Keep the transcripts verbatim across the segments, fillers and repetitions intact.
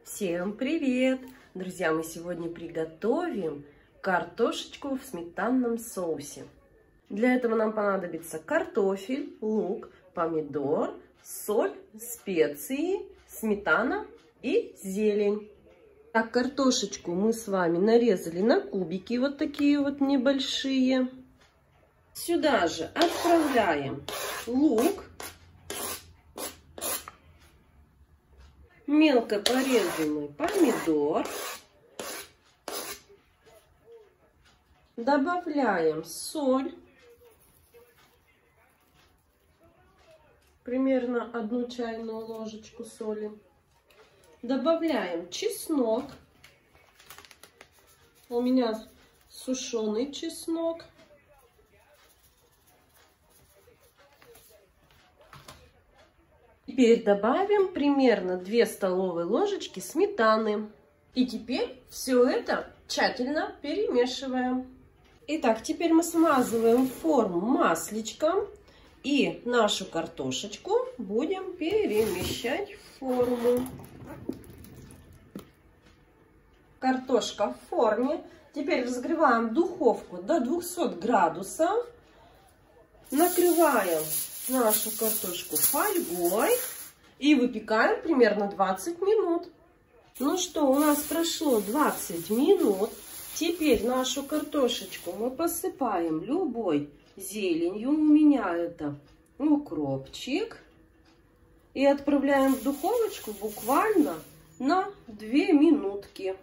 Всем привет! Друзья, мы сегодня приготовим картошечку в сметанном соусе. Для этого нам понадобится картофель, лук, помидор, соль, специи, сметана и зелень. Так, картошечку мы с вами нарезали на кубики, вот такие вот небольшие. Сюда же отправляем лук, мелко порезанный помидор, добавляем соль, примерно одну чайную ложечку соли, добавляем чеснок, у меня сушеный чеснок, теперь добавим примерно две столовые ложечки сметаны. И теперь все это тщательно перемешиваем. Итак, теперь мы смазываем форму масличком и нашу картошечку будем перемещать в форму. Картошка в форме. Теперь разогреваем духовку до двухсот градусов. Накрываем нашу картошку фольгой и выпекаем примерно двадцать минут. Ну что, у нас прошло двадцать минут. Теперь нашу картошечку мы посыпаем любой зеленью. У меня это укропчик. И отправляем в духовочку буквально на две минутки.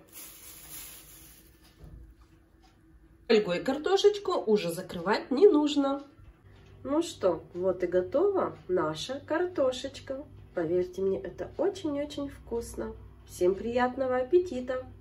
Фольгой картошечку уже закрывать не нужно. Ну что, вот и готова наша картошечка. Поверьте мне, это очень-очень вкусно. Всем приятного аппетита!